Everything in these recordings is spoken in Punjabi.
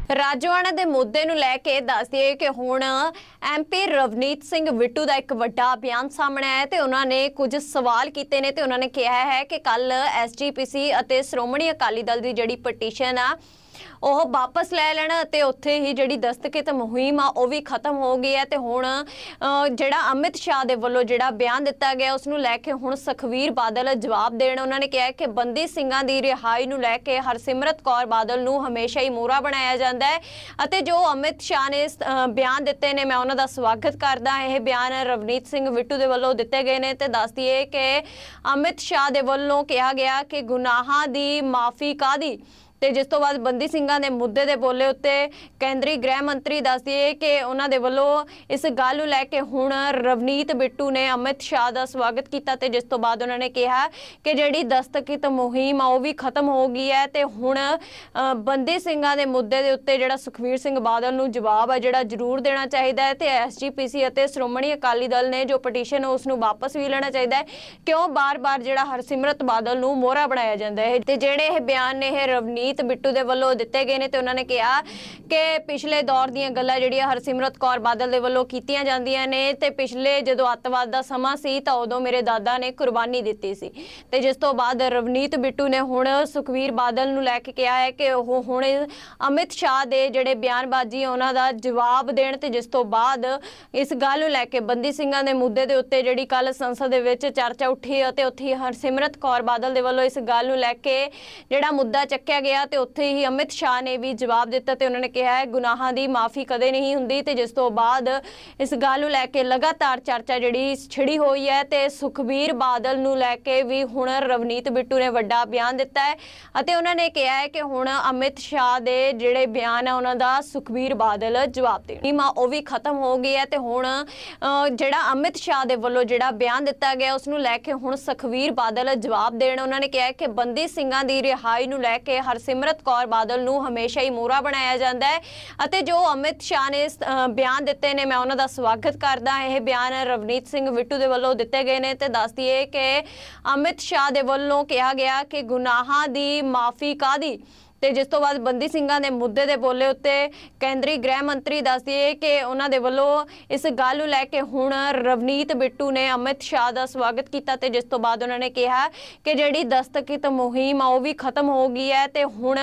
ਰਾਜੋਆਣਾ ਦੇ ਮੁੱਦੇ ਨੂੰ ਲੈ ਕੇ ਦੱਸ ਦਈਏ ਕਿ ਹੁਣ ਐਮਪੀ ਰਵਨੀਤ ਸਿੰਘ ਬਿੱਟੂ ਦਾ ਇੱਕ ਵੱਡਾ ਬਿਆਨ ਸਾਹਮਣੇ ਆਇਆ ਤੇ ਉਹਨਾਂ ਨੇ ਕੁਝ ਸਵਾਲ ਕੀਤੇ ਨੇ ਤੇ ਉਹਨਾਂ ਨੇ ਕਿਹਾ ਹੈ ਕਿ ਕੱਲ ਐਸਜੀਪੀਸੀ ਅਤੇ ਸ਼੍ਰੋਮਣੀ ਅਕਾਲੀ ਦਲ ਦੀ ਜਿਹੜੀ ਪਟੀਸ਼ਨ ਆ ਉਹ ਵਾਪਸ ਲੈ ਲੈਣਾ ਤੇ ਉੱਥੇ ही ਜਿਹੜੀ दस्तखत मुहिम आ ਉਹ भी खत्म हो गई है ਤੇ ਹੁਣ ਜਿਹੜਾ ਅਮਿਤ ਸ਼ਾਹ ਦੇ ਵੱਲੋਂ ਜਿਹੜਾ ਬਿਆਨ ਦਿੱਤਾ ਗਿਆ ਉਸ ਨੂੰ ਲੈ ਕੇ ਹੁਣ ਸੁਖਬੀਰ ਬਾਦਲ ਜਵਾਬ ਦੇਣ। ਉਹਨਾਂ ਨੇ ਕਿਹਾ ਕਿ ਬੰਦੀ ਸਿੰਘਾਂ ਦੀ ਰਿਹਾਈ ਨੂੰ ਲੈ ਕੇ ਹਰਸਿਮਰਤ ਕੌਰ ਬਾਦਲ ਨੂੰ ਹਮੇਸ਼ਾ ਹੀ ਮੋਹਰਾ ਬਣਾਇਆ ਜਾਂਦਾ ਹੈ ਅਤੇ ਜੋ ਅਮਿਤ ਸ਼ਾਹ ਨੇ ਬਿਆਨ ਦਿੱਤੇ ਨੇ ਮੈਂ ਉਹਨਾਂ ਦਾ ਸਵਾਗਤ ਕਰਦਾ। ਇਹ ਬਿਆਨ ਰਵਨੀਤ ਸਿੰਘ ਬਿੱਟੂ ਦੇ ਵੱਲੋਂ ਦਿੱਤੇ ਗਏ ਨੇ ਤੇ ਦੱਸ ਦਈਏ ਕਿ ਅਮਿਤ ਸ਼ਾਹ ਦੇ ਵੱਲੋਂ ਕਿਹਾ ਗਿਆ ਕਿ ਗੁਨਾਹਾਂ ਦੀ ਮਾਫੀ ਕਾਦੀ ਤੇ जिस तो बाद बंदी ਸਿੰਘਾਂ ਦੇ ਮੁੱਦੇ ਦੇ ਬੋਲੇ ਉੱਤੇ ਕੇਂਦਰੀ ਗ੍ਰਹਿ ਮੰਤਰੀ ਦੱਸ ਦਈਏ ਕਿ ਉਹਨਾਂ ਦੇ ਵੱਲੋਂ ਇਸ ਗੱਲ ਨੂੰ ਲੈ ਕੇ ਹੁਣ ਰਵਨੀਤ ਬਿੱਟੂ ਨੇ ਅਮਿਤ ਸ਼ਾਹ ਦਾ ਸਵਾਗਤ ਕੀਤਾ ਤੇ ਜਿਸ ਤੋਂ ਬਾਅਦ ਉਹਨਾਂ ਨੇ ਕਿਹਾ ਕਿ ਜਿਹੜੀ ਦਸਤਖਤ ਮੁਹਿੰਮ ਆ ਉਹ ਵੀ ਖਤਮ ਹੋ ਗਈ ਹੈ ਤੇ ਹੁਣ ਬੰਦੀ ਸਿੰਘਾਂ ਦੇ ਮੁੱਦੇ ਦੇ ਉੱਤੇ ਜਿਹੜਾ ਸੁਖਬੀਰ ਸਿੰਘ ਬਾਦਲ ਨੂੰ ਜਵਾਬ ਆ ਜਿਹੜਾ ਜ਼ਰੂਰ ਦੇਣਾ ਚਾਹੀਦਾ ਹੈ ਤੇ ਐਸਜੀਪੀਸੀ ਅਤੇ ਸ਼੍ਰੋਮਣੀ ਅਕਾਲੀ ਦਲ ਨੇ ਜੋ ਪਟੀਸ਼ਨ ਉਸ ਨੂੰ ਵਾਪਸ ਵੀ ਲੈਣਾ ਚਾਹੀਦਾ ਹੈ। ਕਿਉਂ ਬਾਰ-ਬਾਰ ਜਿਹੜਾ ਹਰਸਿਮਰਤ ਬਾਦਲ ਨੂੰ ਮੋਹਰਾ ਬਣਾਇਆ ਜਾਂਦਾ ਹੈ ਤੇ ਜਿਹੜੇ ਇਹ ਬਿਆਨ ਨੇ ਇਹ ਰਵਨੀਤ ਬਿੱਟੂ ਦੇ ਵੱਲੋਂ ਦਿੱਤੇ ਗਏ ਨੇ ਤੇ ਉਹਨਾਂ ਨੇ ਕਿਹਾ ਕਿ ਪਿਛਲੇ ਦੌਰ ਦੀਆਂ ਗੱਲਾਂ ਜਿਹੜੀਆਂ ਹਰਸਿਮਰਤ ਕੌਰ ਬਾਦਲ ਦੇ ਵੱਲੋਂ ਕੀਤੀਆਂ ਜਾਂਦੀਆਂ ਨੇ ਤੇ ਪਿਛਲੇ ਜਦੋਂ ਅੱਤਵਾਦ ਦਾ ਸਮਾਂ ਸੀ ਤਾਂ ਉਦੋਂ ਮੇਰੇ ਦਾਦਾ ਨੇ ਕੁਰਬਾਨੀ ਦਿੱਤੀ ਸੀ ਤੇ ਜਿਸ ਤੋਂ ਬਾਅਦ ਰਵਨੀਤ ਬਿੱਟੂ ਨੇ ਹੁਣ ਸੁਖਬੀਰ ਬਾਦਲ ਨੂੰ ਲੈ ਕੇ ਕਿਹਾ ਹੈ ਕਿ ਉਹ ਹੁਣ ਅਮਿਤ ਸ਼ਾਹ ਦੇ ਜਿਹੜੇ ਬਿਆਨਬਾਜ਼ੀ ਉਹਨਾਂ ਦਾ ਜਵਾਬ ਦੇਣ ਤੇ ਜਿਸ ਤੋਂ ਬਾਅਦ ਇਸ ਗੱਲ ਨੂੰ ਲੈ ਕੇ ਬੰਦੀ ਸਿੰਘਾਂ ਦੇ ਮੁੱਦੇ ਦੇ ਉੱਤੇ ਜਿਹੜੀ ਕੱਲ ਸੰਸਦ ਦੇ ਵਿੱਚ ਚਰਚਾ ਉੱਠੀ ਅਤੇ ਉੱਥੇ ਹਰਸਿਮਰਤ ਕੌਰ ਬਾਦਲ ਦੇ ਵੱਲੋਂ ਇਸ ਗੱਲ ਨੂੰ ਲੈ ਕੇ ਜਿਹੜਾ ਮੁੱਦਾ ਚੱਕਿਆ ਗਿਆ ਤੇ ਉੱਥੇ ਹੀ ਅਮਿਤ ਸ਼ਾਹ ਨੇ ਵੀ ਜਵਾਬ ਦਿੱਤਾ ਤੇ ਉਹਨਾਂ ਨੇ ਕਿਹਾ ਹੈ ਗੁਨਾਹਾਂ ਦੀ ਮਾਫੀ ਕਦੇ ਨਹੀਂ ਹੁੰਦੀ ਤੇ ਜਿਸ ਤੋਂ ਬਾਅਦ ਇਸ ਗੱਲ ਨੂੰ ਲੈ ਕੇ ਲਗਾਤਾਰ ਚਰਚਾ ਜਿਹੜੀ ਛਿੜੀ ਹੋਈ ਹੈ ਤੇ ਸੁਖਬੀਰ ਬਾਦਲ ਨੂੰ ਲੈ ਕੇ ਵੀ ਹੁਣ ਰਵਨੀਤ ਬਿੱਟੂ ਨੇ ਵੱਡਾ ਬਿਆਨ ਦਿੱਤਾ ਹੈ ਅਤੇ ਉਹਨਾਂ ਨੇ ਕਿਹਾ ਹੈ ਕਿ ਹੁਣ ਅਮਿਤ ਸ਼ਾਹ ਦੇ ਜਿਹੜੇ ਬਿਆਨ ਆ ਉਹਨਾਂ ਦਾ ਸੁਖਬੀਰ ਬਾਦਲ ਜਵਾਬ ਦੇਣ ਉਹ ਵੀ ਖਤਮ ਹੋ ਗਈ ਹੈ ਤੇ ਹੁਣ ਜਿਹੜਾ ਅਮਿਤ ਸ਼ਾਹ ਦੇ ਵੱਲੋਂ ਜਿਹੜਾ ਬਿਆਨ ਦਿੱਤਾ ਗਿਆ ਉਸ ਨੂੰ ਲੈ ਕੇ ਹੁਣ ਸੁਖਬੀਰ ਬਾਦਲ ਜਵਾਬ ਦੇਣ। ਉਹਨਾਂ ਨੇ ਕਿਹਾ ਕਿ ਬੰਦੀ ਸਿੰਘਾਂ ਦੀ ਰਿਹਾਈ ਨੂੰ ਲੈ ਕੇ ਹਰਸਿਮਰਤ ਕੌਰ ਬਾਦਲ ਨੂੰ ਹਮੇਸ਼ਾ ਹੀ ਮੋਹਰਾ ਬਣਾਇਆ ਜਾਂਦਾ ਹੈ ਅਤੇ ਜੋ ਅਮਿਤ ਸ਼ਾਹ ਨੇ ਬਿਆਨ ਦਿੱਤੇ ਨੇ ਮੈਂ ਉਹਨਾਂ ਦਾ ਸਵਾਗਤ ਕਰਦਾ। ਇਹ ਬਿਆਨ ਰਵਨੀਤ ਸਿੰਘ ਬਿੱਟੂ ਦੇ ਵੱਲੋਂ ਦਿੱਤੇ ਗਏ ਨੇ ਤੇ ਦੱਸ ਦਈਏ ਕਿ ਅਮਿਤ ਸ਼ਾਹ ਦੇ ਵੱਲੋਂ ਕਿਹਾ ਗਿਆ ਕਿ ਗੁਨਾਹਾਂ ਦੀ ਮਾਫੀ ਕਾਦੀ ਤੇ ਜਿਸ ਤੋਂ ਬਾਅਦ ਬੰਦੀ ਸਿੰਘਾਂ ਦੇ ਮੁੱਦੇ ਦੇ ਬੋਲੇ ਉੱਤੇ ਕੇਂਦਰੀ ਗ੍ਰਹਿ ਮੰਤਰੀ ਦੱਸ ਦਈਏ ਕਿ ਉਹਨਾਂ ਦੇ ਵੱਲੋਂ ਇਸ ਗੱਲ ਨੂੰ ਲੈ ਕੇ ਹੁਣ ਰਵਨੀਤ ਬਿੱਟੂ ਨੇ ਅਮਿਤ ਸ਼ਾਹ ਦਾ ਸਵਾਗਤ ਕੀਤਾ ਤੇ ਜਿਸ ਤੋਂ ਬਾਅਦ ਉਹਨਾਂ ਨੇ ਕਿਹਾ ਕਿ ਜਿਹੜੀ ਦਸਤਖਤ ਮੁਹਿੰਮ ਆ ਉਹ ਵੀ ਖਤਮ ਹੋ ਗਈ ਹੈ ਤੇ ਹੁਣ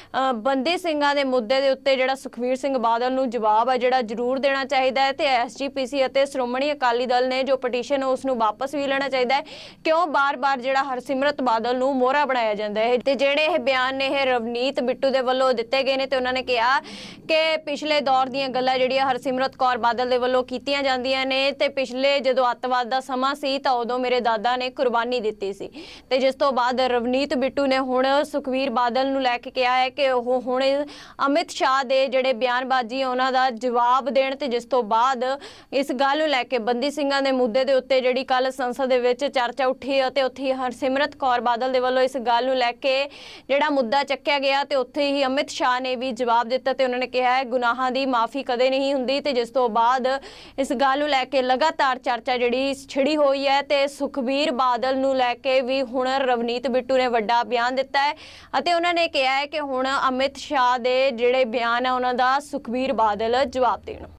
ਬੰਦੀ ਸਿੰਘਾਂ ਦੇ ਮੁੱਦੇ ਦੇ ਉੱਤੇ ਜਿਹੜਾ ਸੁਖਬੀਰ ਸਿੰਘ ਬਾਦਲ ਨੂੰ ਜਵਾਬ ਆ ਜਿਹੜਾ ਜ਼ਰੂਰ ਦੇਣਾ ਚਾਹੀਦਾ ਹੈ ਤੇ ਐਸਜੀਪੀਸੀ ਅਤੇ ਸ਼੍ਰੋਮਣੀ ਅਕਾਲੀ ਦਲ ਨੇ ਜੋ ਪਟੀਸ਼ਨ ਉਸ ਨੂੰ ਵਾਪਸ ਵੀ ਲੈਣਾ ਚਾਹੀਦਾ ਹੈ। ਕਿਉਂ ਬਾਰ-ਬਾਰ ਜਿਹੜਾ ਹਰਸਿਮਰਤ ਬਾਦਲ ਨੂੰ ਮੋਹਰਾ ਬਣਾਇਆ ਜਾਂਦਾ ਹੈ ਤੇ ਜਿਹੜੇ ਇਹ ਬਿਆਨ ਨੇ ਇਹ ਰਵਨੀਤ ਬਿੱਟੂ ਦੇ ਵੱਲੋਂ ਦਿੱਤੇ ਗਏ ਨੇ ਤੇ ਉਹਨਾਂ ਨੇ ਕਿਹਾ ਕਿ ਪਿਛਲੇ ਦੌਰ ਦੀਆਂ ਗੱਲਾਂ ਜਿਹੜੀਆਂ ਹਰਸਿਮਰਤ ਕੌਰ ਬਾਦਲ ਦੇ ਵੱਲੋਂ ਕੀਤੀਆਂ ਜਾਂਦੀਆਂ ਨੇ ਤੇ ਪਿਛਲੇ ਜਦੋਂ ਅੱਤਵਾਦ ਦਾ ਸਮਾਂ ਸੀ ਤਾਂ ਉਦੋਂ ਮੇਰੇ ਦਾਦਾ ਨੇ ਕੁਰਬਾਨੀ ਦਿੱਤੀ ਸੀ ਤੇ ਜਿਸ ਤੋਂ ਬਾਅਦ ਰਵਨੀਤ ਬਿੱਟੂ ਨੇ ਹੁਣ ਸੁਖਬੀਰ ਬਾਦਲ ਨੂੰ ਲੈ ਕੇ ਕਿਹਾ ਹੈ ਕਿ ਉਹ ਹੁਣ ਅਮਿਤ ਸ਼ਾਹ ਦੇ ਜਿਹੜੇ ਬਿਆਨਬਾਜ਼ੀ ਉਹਨਾਂ ਦਾ ਜਵਾਬ ਦੇਣ ਤੇ ਜਿਸ ਤੋਂ ਬਾਅਦ ਇਸ ਗੱਲ ਨੂੰ ਲੈ ਕੇ ਬੰਦੀ ਸਿੰਘਾਂ ਦੇ ਮੁੱਦੇ ਦੇ ਉੱਤੇ ਜਿਹੜੀ ਕੱਲ ਸੰਸਦ ਦੇ ਵਿੱਚ ਚਰਚਾ ਉੱਠੀ ਅਤੇ ਉੱਥੇ ਹਰਸਿਮਰਤ ਕੌਰ ਬਾਦਲ ਦੇ ਵੱਲੋਂ ਇਸ ਗੱਲ ਨੂੰ ਲੈ ਕੇ ਜਿਹੜਾ ਮੁੱਦਾ ਚੱਕਿਆ ਗਿਆ ਤੇ ਉੱਥੇ ਹੀ ਅਮਿਤ ਸ਼ਾਹ ਨੇ ਵੀ ਜਵਾਬ ਦਿੱਤਾ ਤੇ ਉਹਨਾਂ ਨੇ ਕਿਹਾ ਹੈ ਗੁਨਾਹਾਂ ਦੀ ਮਾਫੀ ਕਦੇ ਨਹੀਂ ਹੁੰਦੀ ਤੇ ਜਿਸ ਤੋਂ ਬਾਅਦ ਇਸ ਗੱਲ ਨੂੰ ਲੈ ਕੇ ਲਗਾਤਾਰ ਚਰਚਾ ਜਿਹੜੀ ਛਿੜੀ ਹੋਈ ਹੈ ਤੇ ਸੁਖਬੀਰ ਬਾਦਲ ਨੂੰ ਲੈ ਕੇ ਵੀ ਹੁਣ ਰਵਨੀਤ ਬਿੱਟੂ ਨੇ ਵੱਡਾ ਬਿਆਨ ਦਿੱਤਾ ਹੈ ਅਤੇ ਉਹਨਾਂ ਨੇ ਕਿਹਾ ਹੈ ਕਿ ਹੁਣ ਅਮਿਤ ਸ਼ਾਹ ਦੇ ਜਿਹੜੇ ਬਿਆਨ ਆ ਉਹਨਾਂ ਦਾ ਸੁਖਬੀਰ ਬਾਦਲ ਜਵਾਬ ਦੇਣ।